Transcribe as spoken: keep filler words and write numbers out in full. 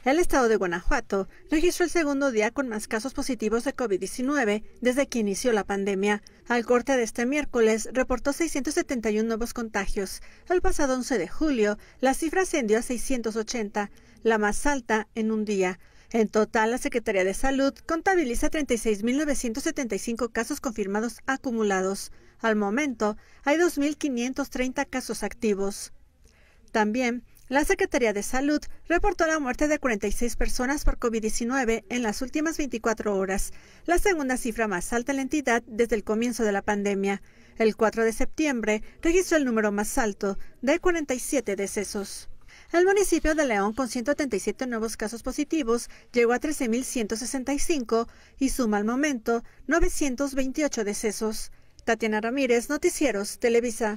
El estado de Guanajuato registró el segundo día con más casos positivos de COVID diecinueve desde que inició la pandemia. Al corte de este miércoles, reportó seiscientos setenta y uno nuevos contagios. El pasado once de julio, la cifra ascendió a seiscientos ochenta, la más alta en un día. En total, la Secretaría de Salud contabiliza treinta y seis mil novecientos setenta y cinco casos confirmados acumulados. Al momento, hay dos mil quinientos treinta casos activos. También, la Secretaría de Salud reportó la muerte de cuarenta y seis personas por COVID diecinueve en las últimas veinticuatro horas, la segunda cifra más alta en la entidad desde el comienzo de la pandemia. El cuatro de septiembre registró el número más alto, de cuarenta y siete decesos. El municipio de León, con ciento setenta y siete nuevos casos positivos, llegó a trece mil ciento sesenta y cinco y suma al momento novecientos veintiocho decesos. Tatiana Ramírez, Noticieros, Televisa.